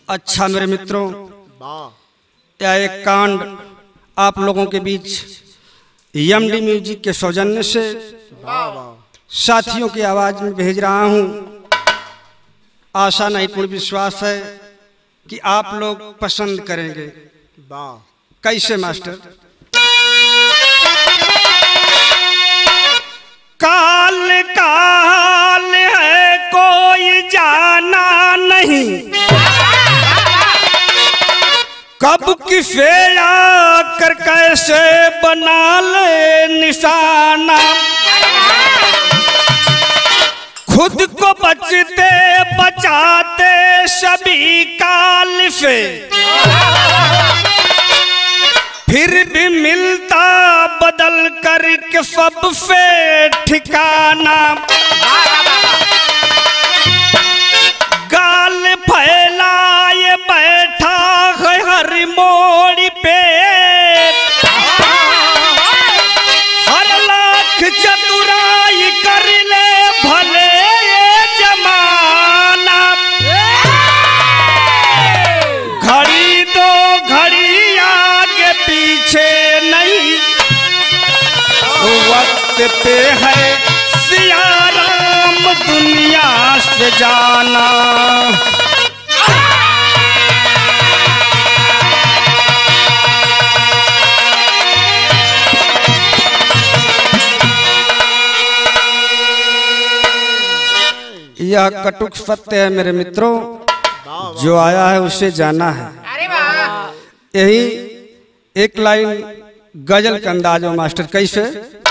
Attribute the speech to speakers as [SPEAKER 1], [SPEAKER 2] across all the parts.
[SPEAKER 1] अच्छा मेरे मित्रों, यह एक कांड आप लोगों के बीच एमडी म्यूजिक के सौजन्य से साथियों की आवाज में भेज रहा हूं। आशा नहीं पूर्ण विश्वास है कि आप लोग पसंद करेंगे। कैसे मास्टर? काल काल है कोई जाना नहीं, कब किसे आकर कैसे बना ले निशाना। खुद को बचते बचाते सभी काल से, फिर भी मिलता बदल कर के सबसे ठिकाना। गाल फैलाए बैठा है हर मोड़ पे, हर लाख चतुराई कर ले भले ये जमाना। घड़ी दो घड़ी आगे पीछे नहीं, वक्त पे है सिया राम दुनिया से जाना। यह कटुक सत्य है मेरे मित्रों, जो आया है उसे जाना है। यही एक लाइन गजल का अंदाज हो मास्टर। कैसे?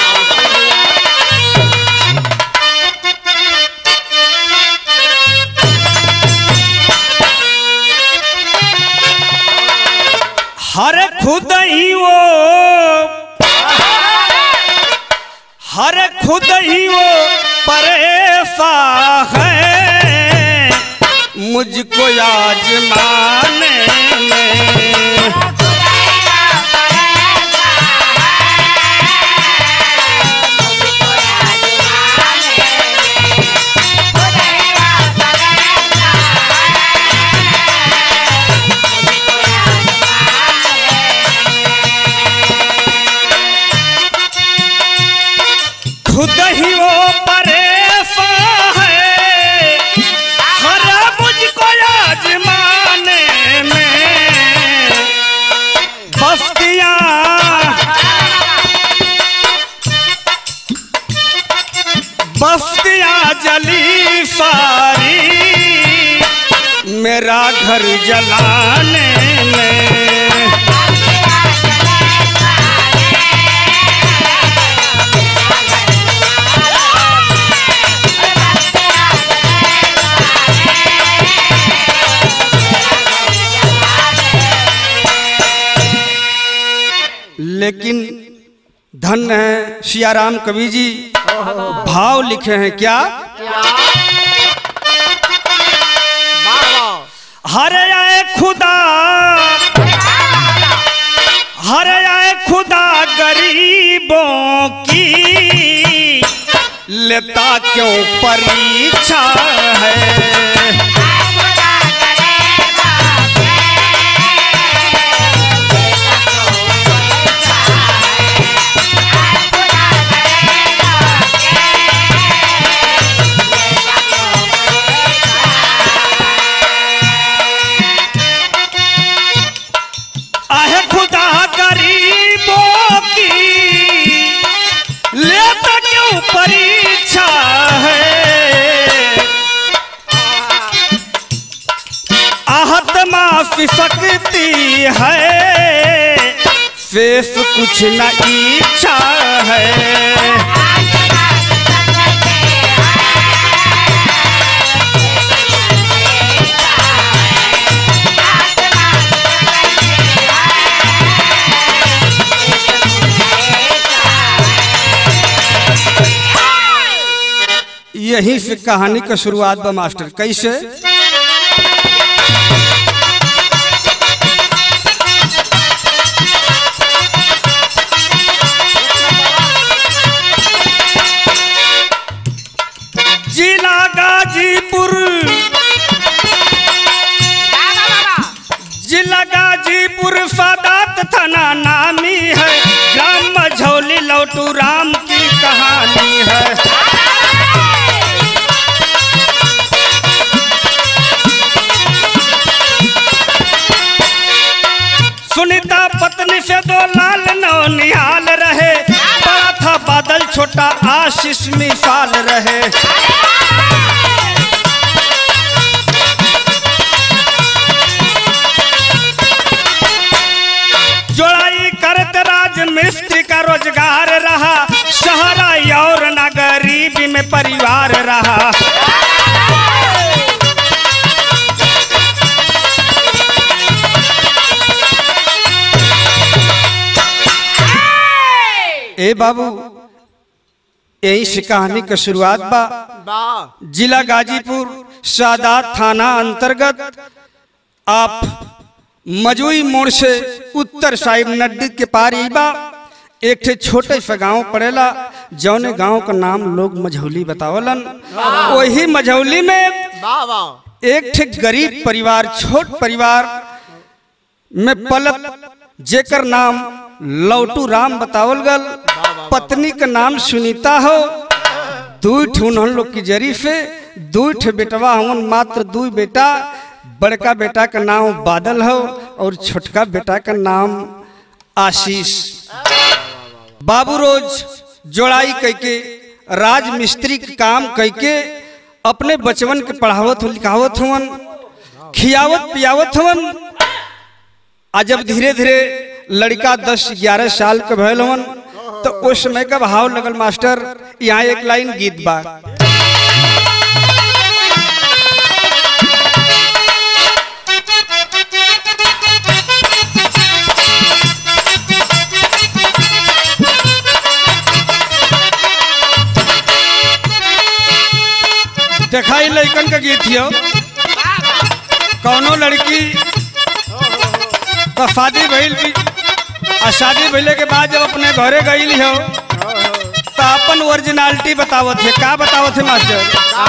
[SPEAKER 1] हर खुद ही वो परेशान है मुझको आजमाने में। खुद ही वो परेशान है हर मुझको आजमाने में। बस्तियाँ जली सारी मेरा घर जलाने में। लेकिन धन्य है सियाराम कवि जी, भाव लिखे हैं क्या? हरे आए खुदा, हरे आए खुदा गरीबों की लेता क्यों परीक्षा है। परीक्षा है आहत माफी सकती है, शेष कुछ न इच्छा है। यही से कहानी का शुरुआत बा मास्टर। कैसे? जिला गाजीपुर लौटू राम की कहानी है। सुनीता पत्नी से दो लाल नौनिहाल रहे, बड़ा था बादल छोटा आशीष मिसाल रहे। जोड़ाई करते राज मिस्त्री का रोजगार रहा, शहर और न गरीबी में परिवार रहा। ए बाबू, यही से कहानी का शुरुआत बा। जिला गाजीपुर, सादात थाना अंतर्गत। आप मजूई मोड़ से उत्तर साइड नड्डी के पार बा एक ठे छोटे से गांव पड़ेला, जौने गांव का नाम लोग मझौली बतावलन। वही मझौली में एक ठे गरीब परिवार, छोट परिवार में पलत, जेकर नाम लौटू राम बतावल गल। पत्नी का नाम सुनीता हो। दू ठे लोग की जरी से दू ठे बेटवा हवन, मात्र 2 बेटा। बड़का बेटा का नाम बादल हो और छोटका बेटा का नाम आशीष। बाबू रोज जोड़ाई करके राज मिस्त्री के काम करके अपने बचवन के पढ़ावत लिखावत हवन, खियावत पियावत हवन। आ जब धीरे धीरे लड़का 10-11 साल के भयल हवन तो उस समय का भाव लगल मास्टर। यहाँ एक लाइन गीत बा। दिखाई लड़कन का गीत हो। कौनो लड़की तो शादी भइल भी, और शादी भइले के बाद जब अपने घरे गई हो तो अपन ओरिजिनलिटी बतावत है। का बतावत है मास्टर?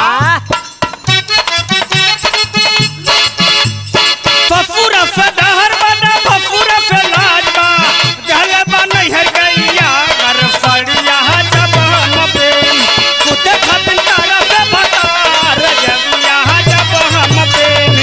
[SPEAKER 1] ससुर से डहर बना, ससुर से लाज बा, गल बा नैहर गैया घर सड़िया जब हम प्रेम कुते खतन तारा से भतार जब यहाँ जब हम प्रेमी।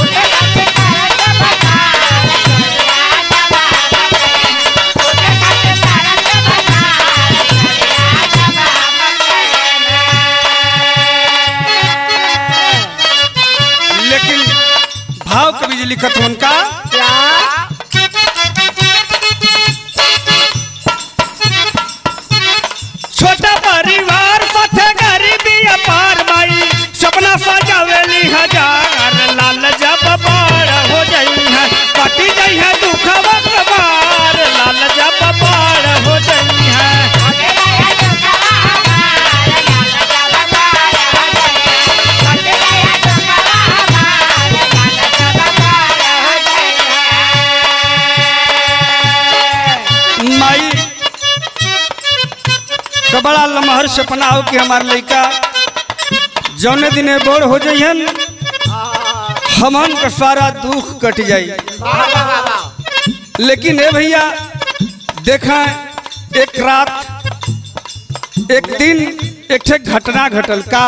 [SPEAKER 1] लेकिन भाव कवि जी लिखत हो उनका छोटा परिवार साथे गरीबी अपार माई, सपना सजावेली हजार लाल जब बड़ हो जाई है, कटी जाई है दुखवा कबार लाल जब बड़ हो जाई है। माई का बड़ा लमहर सपना हो कि हमारे लड़का जौने दिने बोर हो जाइहन, हमन का सारा दुख कट जाई। लेकिन ए भैया देखा, एक रात एक दिन एक ठे घटना घटल। का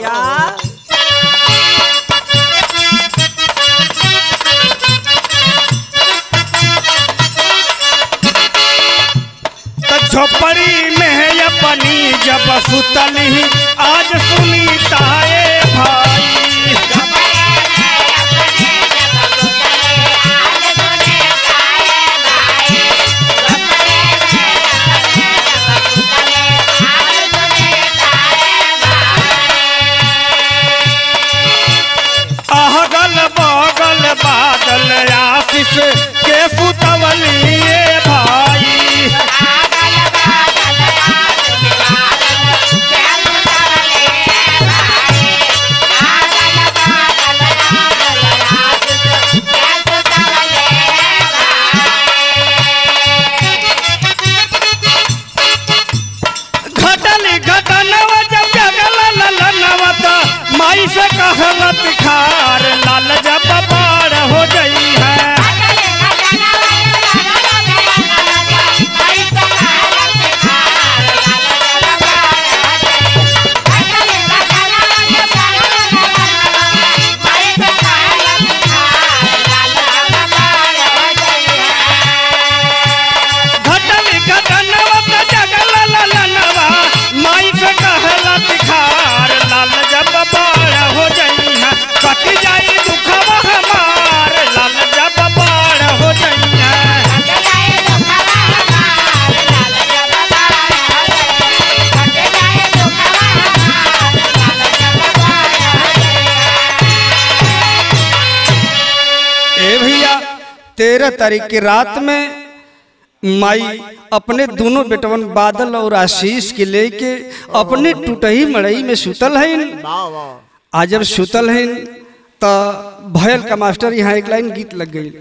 [SPEAKER 1] झोपड़ी में है अपनी जब सुतली आज सुनीता भाई। अगल बगल बादल आशीष के सुतवली भाई। माई से कहवत खार लाल जब बड़ हो गई है। 13 तारीख की रात में माई अपने दोनों बेटवन बादल और आशीष के लेके अपने टूटही मड़ई में सुतल है। आज जब सुतल है तो भयल का मास्टर यहाँ एक लाइन गीत लग गई।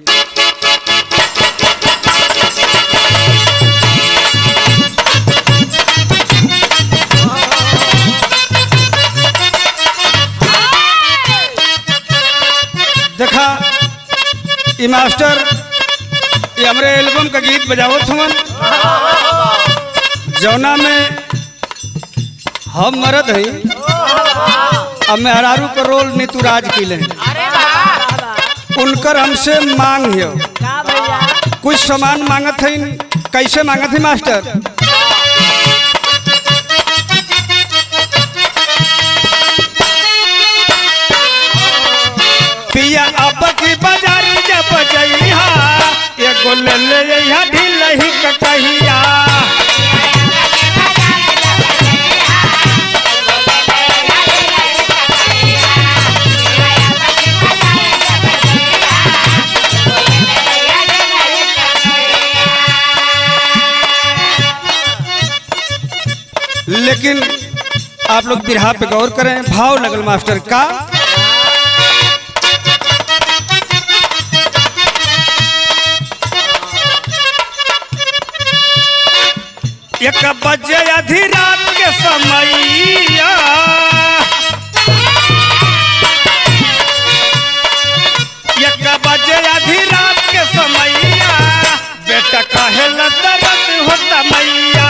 [SPEAKER 1] देखा ये मास्टर ये हमारे एल्बम का गीत बजावत हमन जौना में हम मरद है अब मेहरारू का रोल नीतूराज किले उनकर हमसे मांग है कुछ सामान मांगत है। कैसे मांगत है मास्टर? पिया अब की बाजार जब जइहा एगो ले ले ढील ही कटहिया। लेकिन आप लोग बिरहा पे गौर करें, भाव लगल मास्टर का। एक बजे आधी रात के समैया एक बजे आधी रात के समैया बेटा काहे दर्द होता मैया।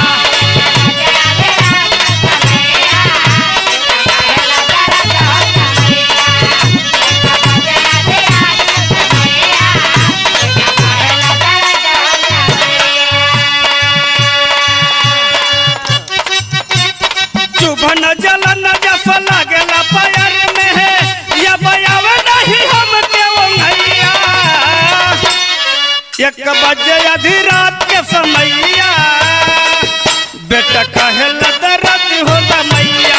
[SPEAKER 1] एक बजे आधी रात के समैया बेटा काहे दर्द होला मैया।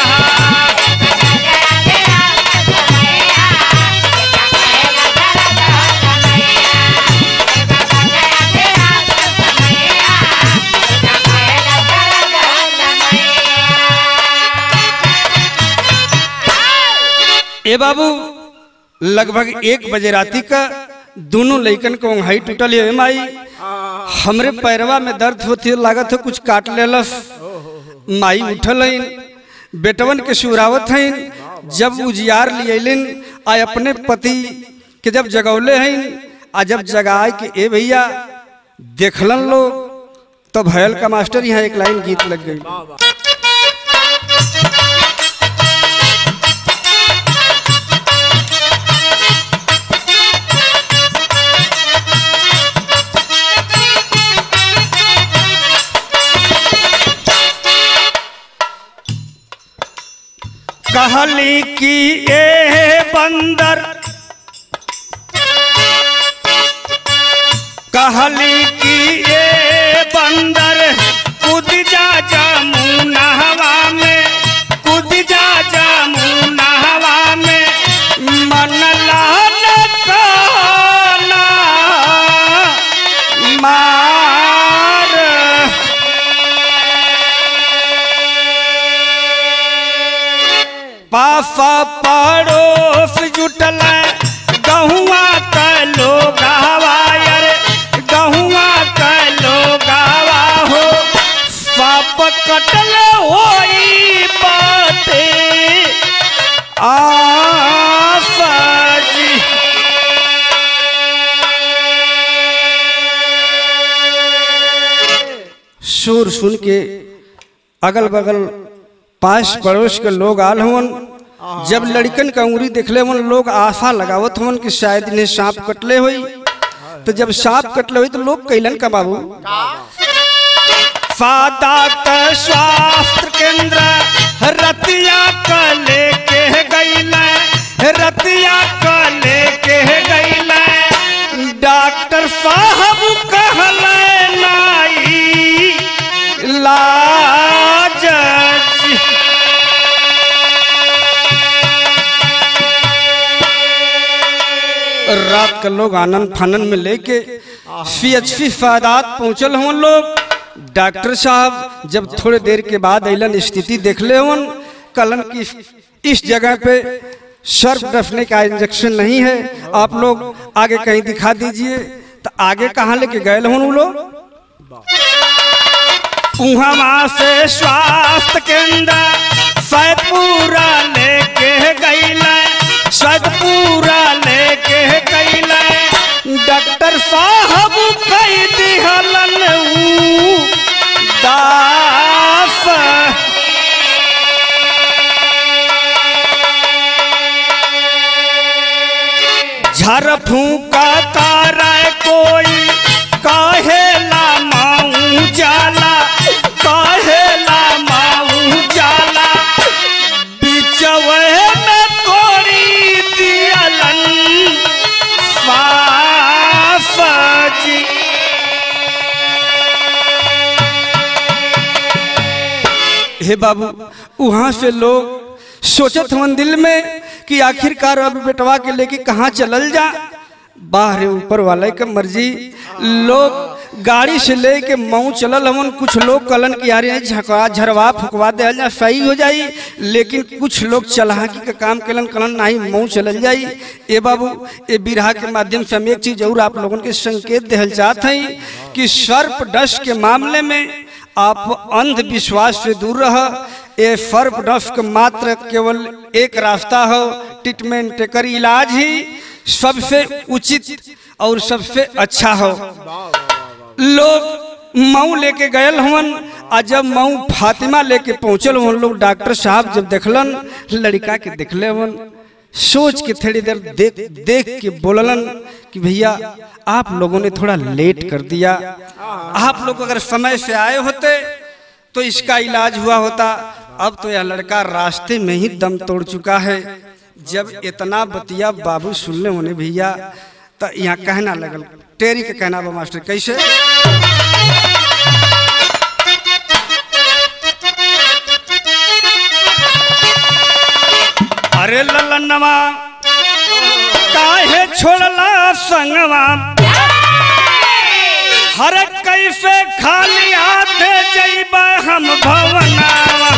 [SPEAKER 1] ए बाबू लगभग 1 बजे राती का दोनों लइकन को हाई टूटल है माई हमरे पैरवा में दर्द होती लागत है कुछ काट लेलस। माई उठल है बेटवन के सुरावत है जब उजियार लियलिन आ अपने पति के जब जगौले हैं आ जब जगाए के ए भैया देखलन लोग तो भयल का मास्टर यहाँ एक लाइन गीत लग गई। कहली की ए बंदर कहली की ए बंदर कूद जा जमुना हवा में कूद जा जमुना हवा में मन लान काना मार। पासा पड़ोस जुटल गहुआ का लोग हवायर गहुआ का लोग हो साप कटल होई बाटे आसा जी। शोर सुन के अगल बगल पास पड़ोस के लोग आल हुन। जब लड़कन का उंगली देखले हुन लोग आशा लगावत हुन कि शायद इन्हें सांप कटले हुई। तो जब सांप कटले हुई तो लोग कैलन का बाबू सादात स्वास्थ्य केंद्र रतिया का लेके गईला रतिया का लेके गईला डॉक्टर साहब कहले नाई लाज। रात का लोग आनंद फानन में लेके CHP फैदात पहुंचल हम लोग। डॉक्टर साहब जब थोड़े देर के बाद अलन स्थिति देख ले हन, कलन की इस जगह पे सर्फ डफने का इंजेक्शन नहीं है, आप लोग आगे कहीं दिखा दीजिए। तो आगे कहाँ लेके गए हन वो लोग? वहां से स्वास्थ्य केंद्र सैदपुरा लेके गईला, सैदपुरा लेके गईला। डॉक्टर साहब कई दिहलन दास, झर फूका तारा कोई काहेला माऊ जाला, काहेला माऊ जाला। बिचवे में तोड़ी दियलन जी। हे बाबू, वहां से लोग सोचत हवन दिल में कि आखिरकार अब बेटवा के लेके कहाँ चलल जा। बाहर ऊपर वाले का मर्जी, लोग गाड़ी से लेके मऊ चलल हवन। कुछ लोग कलन की आ रहे हैं झकवा झरवा फुकवा दे जा सही हो जाई, लेकिन कुछ लोग चलाकी का काम कलन कलन नहीं मऊ चलल जाई। ए बाबू, ए बिरहा के माध्यम से हम एक चीज जरूर आप लोगों के संकेत देहल चाहत हैं कि सर्प डस के मामले में आप अंधविश्वास से दूर रह। ये सर्प डस का मात्र केवल एक रास्ता हो, ट्रीटमेंट कर इलाज ही सबसे उचित और सबसे अच्छा हो। लोग मऊ लेके गयल हवन, और जब मऊ फातिमा लेके पहुंचल हवन लोग, डॉक्टर साहब जब देखलन लड़का के देखले हवन, सोच के थोड़ी देर देख के बोललन कि भैया आप लोगों ने थोड़ा लेट कर दिया, आप लोग अगर समय से आए होते तो इसका इलाज हुआ होता। अब तो यह लड़का रास्ते में ही दम तोड़ चुका है। जब इतना बतिया बाबू सुनले होने भैया, तो यहाँ कहना लगल, टेरी के कहना बा मास्टर कैसे? अरे ललनवा काहे छोड़ला संगवा, हर कैसे खाली हाथे जइबा हम भवनावा।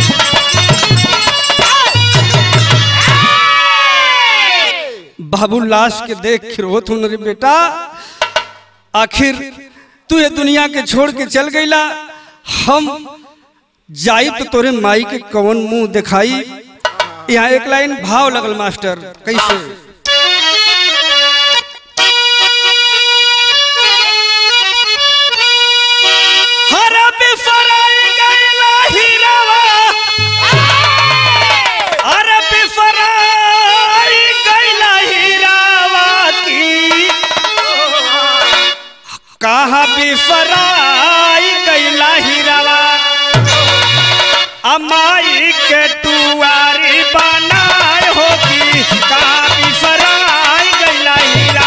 [SPEAKER 1] बाबू लाश के देख के रोत हूं रे बेटा, आखिर तू ये दुनिया के छोड़ के चल गईला, हम जाई तो तोरे माई के कौन मुंह दिखाई। यहाँ एक लाइन भाव लगल मास्टर कैसे? कहा बिफराई गईला हीरावा, अमाई के टुआरी बनाए होगी। कहा बिफराई गईला हीरा,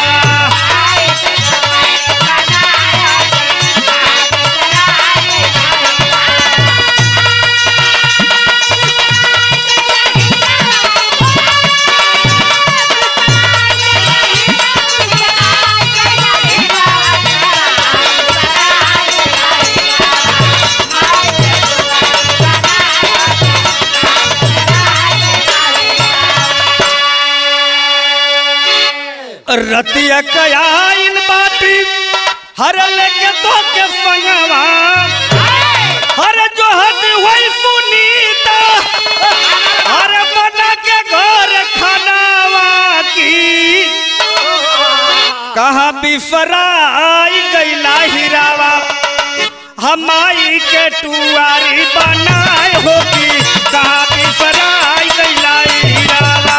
[SPEAKER 1] रतिया कयाइन बाटी हर लेके तो के संगवा, हर जो हद हुई सुनीता, हर बना के घर खानावा की। कहा बिफराई गईला हीरावा, हमाई के टुआरी बनाए होगी। कहा बिफराई गईला हीरावा,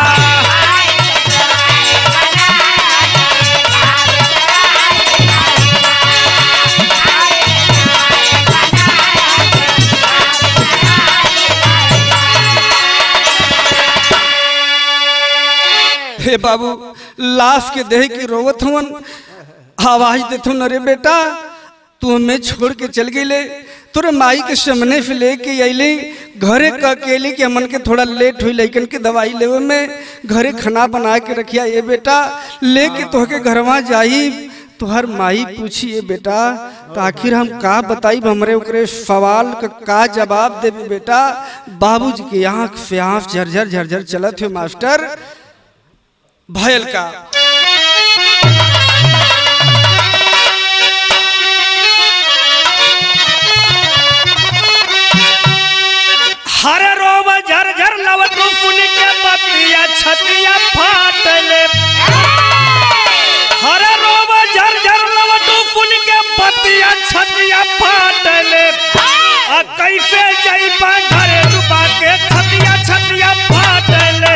[SPEAKER 1] हे बाबू लाश के देह की रोवत हुन, आवाज देथुन, अरे बेटा तू हमें छोड़ के चल गई ले, तोरे माई के सामने से लेके अली घरे का अकेली के हमन के थोड़ा लेट हुई लइकन के दवाई लेवे में, घरे खाना बना के रखिया ये बेटा लेके तोहके घरवा जाई। तो हर माई पूछी ये बेटा तो आखिर हम का बताई, हमरे ओकरे सवाल का जवाब देबे बेटा। बाबूजी के आंख से आंख झरझर झरझर चलत हो मास्टर भयल का। हर रोब झरझर लवटू पुनी के पतिया छतिया फाटले। हर रोब झरझर लवटू पुनी के पतिया छतिया फाटले। आ कैसे जाइबा घरे डुबा के छतिया छतिया फाटले।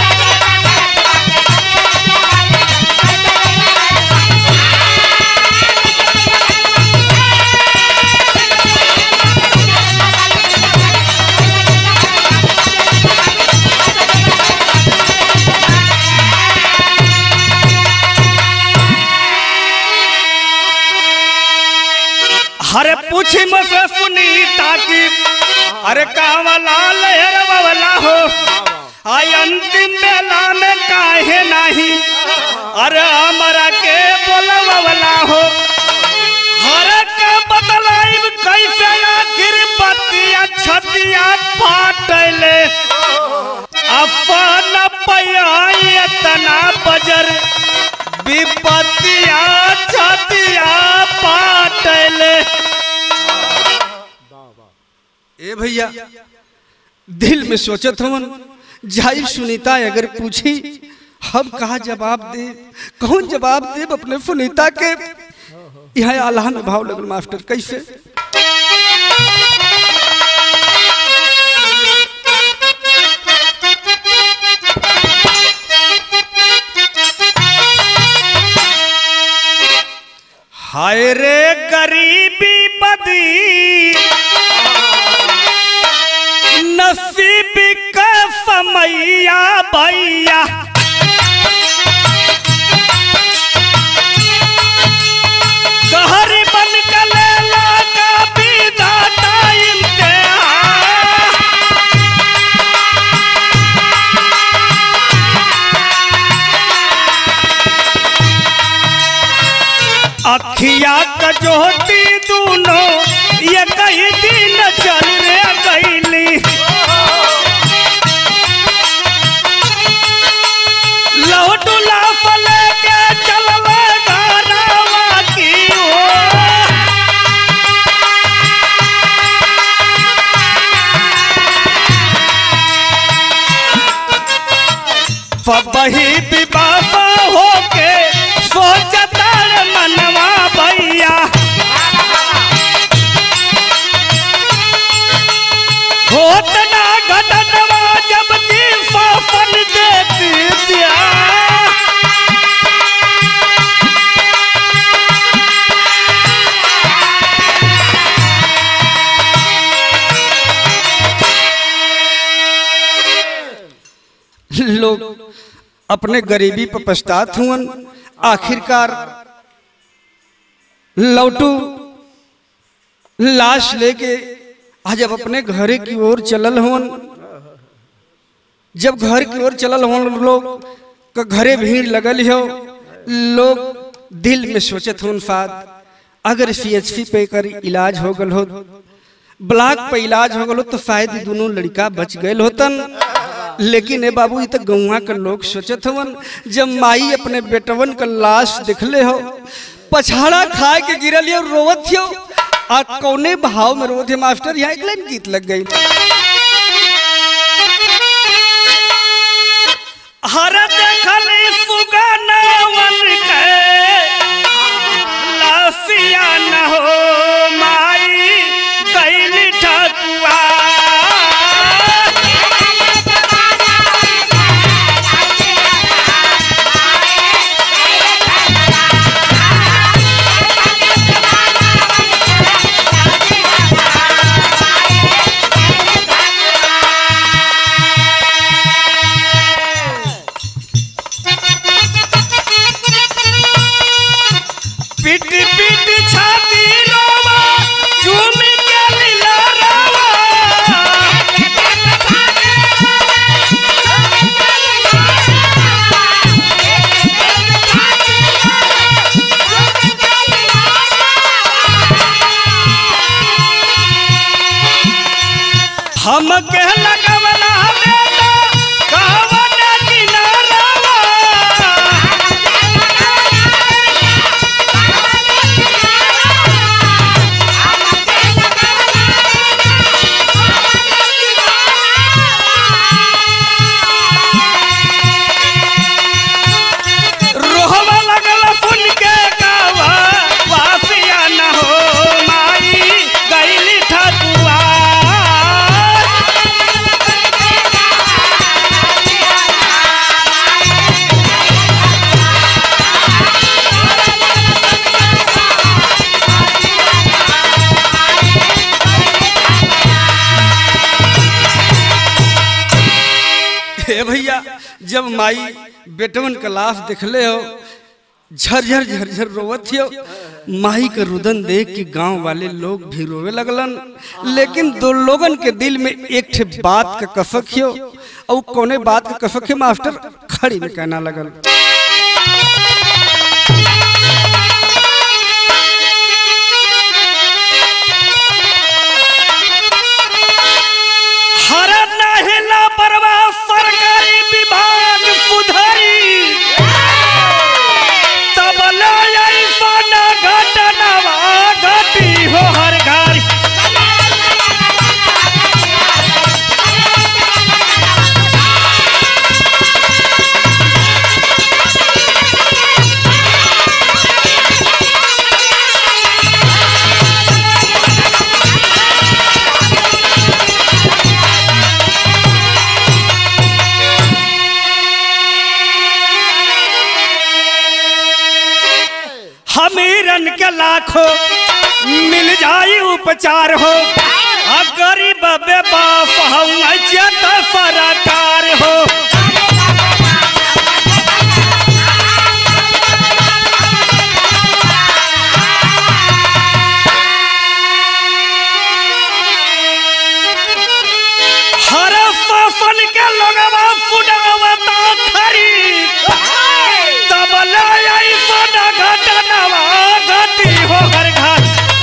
[SPEAKER 1] अरे पूछी मुझसे सुनीता की अरे कावला लहर वाला हो आई अंतिम बेला में काहे नहीं, अरे हमारा के बोला वाला हो। हरे का बदलाई कैसे आखिर बतिया छतिया फाटले। अपन पैया तना बजर विपतिया छतिया फाटले। ए भैया दिल में सोचत हवन जाई सुनीता अगर पूछी हम कहा जवाब दे, कौन जवाब दे अपने सुनीता के। यहाँ आल्हा में भाव लगल मास्टर कैसे। हाय रे गरीबी बदी नसीब का समैया भैया। कहरी बन गले लागा विधाता इम्तिहान। अखिया का ज्योति दोनों ये कई दिन चल रे गईली। लौटुला फले के चलवे गानावा की ओर। पबही विवाह होके सोचता मनवा भैया। होत ना घटनवा जब की फाफन देती दिया। लोग अपने गरीबी पर पछतात हुए। आखिरकार लौटू लाश लेके आज जब अपने घरे की ओर चलल हुन। जब घर की ओर चलल हुन लोग का घरे भीड़ लगल हो। लोग दिल में सोचत हुन फाद अगर CHP पे कर इलाज हो गल हो, ब्लॉक पे इलाज हो गल हो तो शायद दोनों लड़का बच गए होतन। लेकिन ए बाबू ये तो गौवा के लोग सोचत हवन। जब माई अपने बेटवन का लाश दिखले हो, पछाड़ा खाए के गिरल हो, रोवत हो। आ कौने भाव में रोवत है मास्टर। यहाँ एक लाइन गीत लग गई। हर देखली सुगनवन के लासिया न हो माई कैली ठकुआ। पीट पीट छाती हम के लगवला बेटा कहवन किनारावा रोहवा लगल सुन के गावा वासिया न हो माई गईली ठकुआ हे भैया जब माई बेटवन का लाश देखले हो झरझर झरझर रोवत हो माई का रुदन देख के गांव वाले लोग भी रोवे लगलन। लेकिन दो लोगन के दिल में एक ठे बात का कसक हो और कोने बात का कसक है मास्टर खड़ी में कहना लगल। सरकारी विभाग सुधारी तबला ऐसा घटनावा घटी हो हर घर हमीरन के लाखों मिल जाई उपचार हो गरीब बेबास सरकार हो हर शासन के लोगवा सुनावता खरी तबला ऐसा घटनावा घटी हो हर घर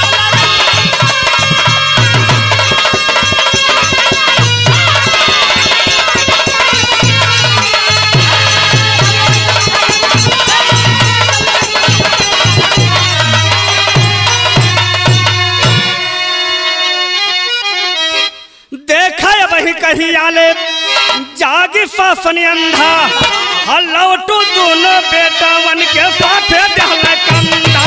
[SPEAKER 1] देखा वही कहीं आले जागी शासन अंधा लौटू दोनों बेटावन के साथ दहल कंधा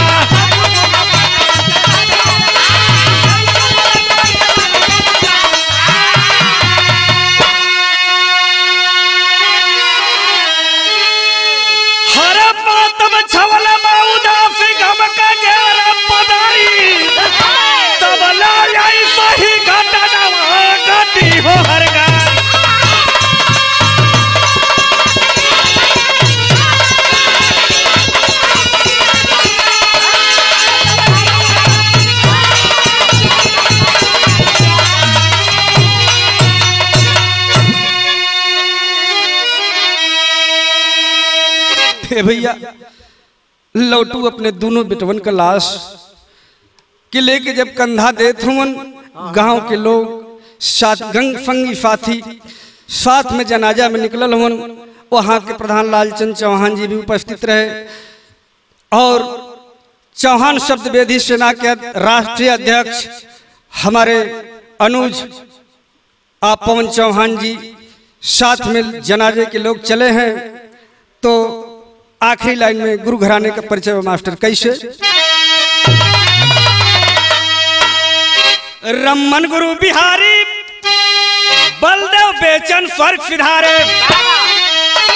[SPEAKER 1] हर पातम छवल मौदा से गम का घेर पदारी तबला ऐसा ही घटनावा घटी हो हर घर भैया लौटू अपने दोनों बेटवन का लाश के लेके जब कंधा देत हुवन गांव के लोग साथ गंग संगी साथी साथ में जनाजा में निकलल हुवन। वहाँ के प्रधान लालचंद चौहान जी भी उपस्थित रहे और चौहान शब्द वेदी सेना के राष्ट्रीय अध्यक्ष हमारे अनुज आप पवन चौहान जी साथ में जनाजे के लोग चले हैं। तो आखिरी लाइन में गुरु घराने का परिचय मास्टर कैसे रमन गुरु बिहारी बलदेव बेचन स्वर्ग सिधारे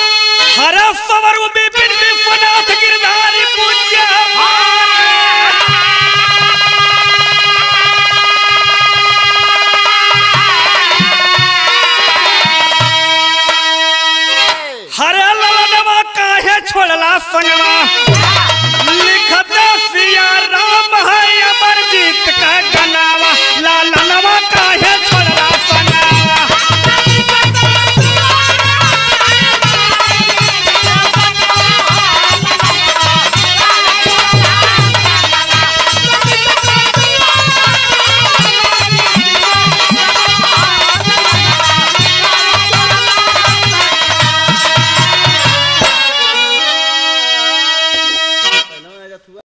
[SPEAKER 1] हर सवर विपिन विश्वनाथ गिरधारी पूज्य